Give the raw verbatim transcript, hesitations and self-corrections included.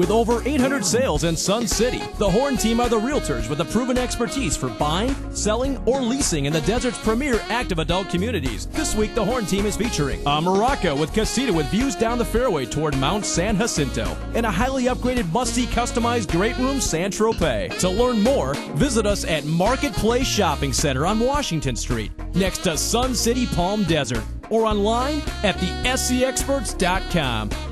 With over eight hundred sales in Sun City, the Horne Team are the realtors with a proven expertise for buying, selling, or leasing in the desert's premier active adult communities. This week, the Horne Team is featuring a Morocco with casita with views down the fairway toward Mount San Jacinto, and a highly upgraded must-see customized great room San Tropez. To learn more, visit us at Marketplace Shopping Center on Washington Street, next to Sun City Palm Desert, or online at the S C experts dot com.